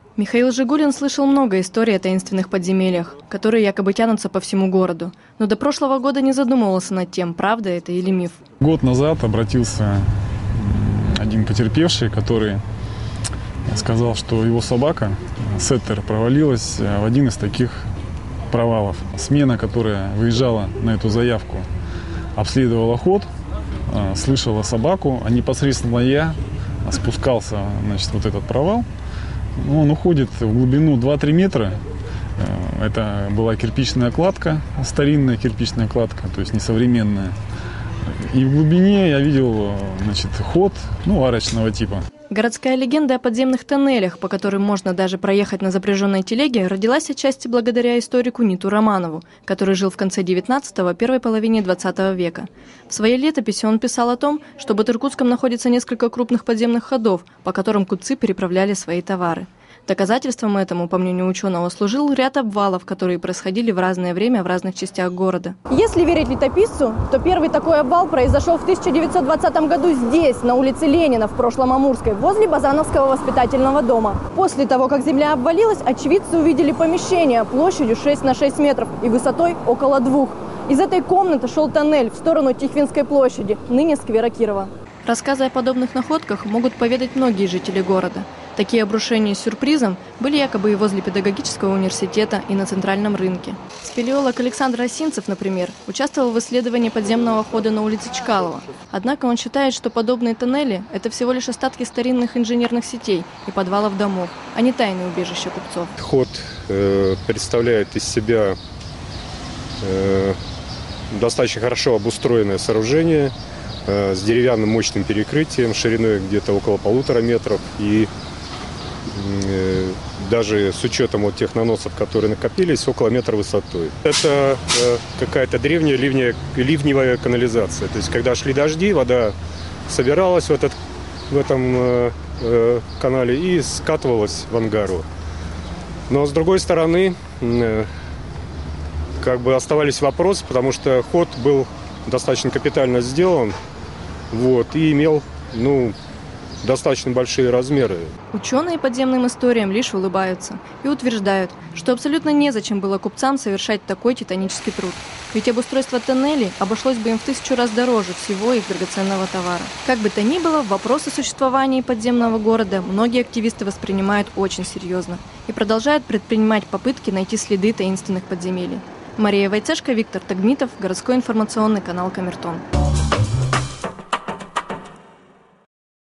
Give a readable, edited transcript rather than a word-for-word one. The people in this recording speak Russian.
Михаил Жигулин слышал много историй о таинственных подземельях, которые якобы тянутся по всему городу. Но до прошлого года не задумывался над тем, правда это или миф. Год назад обратился один потерпевший, который сказал, что его собака, сеттер, провалилась в один из таких провалов. Смена, которая выезжала на эту заявку, обследовала ход, слышала собаку, а непосредственно я спускался, вот этот провал. Он уходит в глубину 2-3 метра. Это была кирпичная кладка, старинная кирпичная кладка, то есть несовременная. И в глубине я видел, ход, арочного типа. Городская легенда о подземных тоннелях, по которым можно даже проехать на запряженной телеге, родилась отчасти благодаря историку Ниту Романову, который жил в конце 19-го, первой половине 20 века. В своей летописи он писал о том, что под Иркутском находится несколько крупных подземных ходов, по которым купцы переправляли свои товары. Доказательством этому, по мнению ученого, служил ряд обвалов, которые происходили в разное время в разных частях города. Если верить летописцу, то первый такой обвал произошел в 1920 году здесь, на улице Ленина, в прошлом Амурской, возле Базановского воспитательного дома. После того, как земля обвалилась, очевидцы увидели помещение площадью 6 на 6 метров и высотой около 2. Из этой комнаты шел тоннель в сторону Тихвинской площади, ныне сквера Кирова. Рассказы о подобных находках могут поведать многие жители города. Такие обрушения с сюрпризом были якобы и возле педагогического университета, и на центральном рынке. Спелеолог Александр Осинцев, например, участвовал в исследовании подземного хода на улице Чкалова. Однако он считает, что подобные тоннели – это всего лишь остатки старинных инженерных сетей и подвалов домов, а не тайные убежища купцов. Ход представляет из себя достаточно хорошо обустроенное сооружение с деревянным мощным перекрытием, шириной где-то около 1,5 метров, и даже с учетом тех наносов, которые накопились, около метра высотой. Это какая-то древняя ливневая канализация. То есть, когда шли дожди, вода собиралась в этом канале и скатывалась в Ангару. Но с другой стороны, оставались вопросы, потому что ход был достаточно капитально сделан, и имел, достаточно большие размеры. Ученые подземным историям лишь улыбаются и утверждают, что абсолютно незачем было купцам совершать такой титанический труд. Ведь обустройство тоннелей обошлось бы им в 1000 раз дороже всего их драгоценного товара. Как бы то ни было, вопросы существования подземного города многие активисты воспринимают очень серьезно и продолжают предпринимать попытки найти следы таинственных подземелий. Мария Войцешко, Виктор Тагмитов, городской информационный канал «Камертон».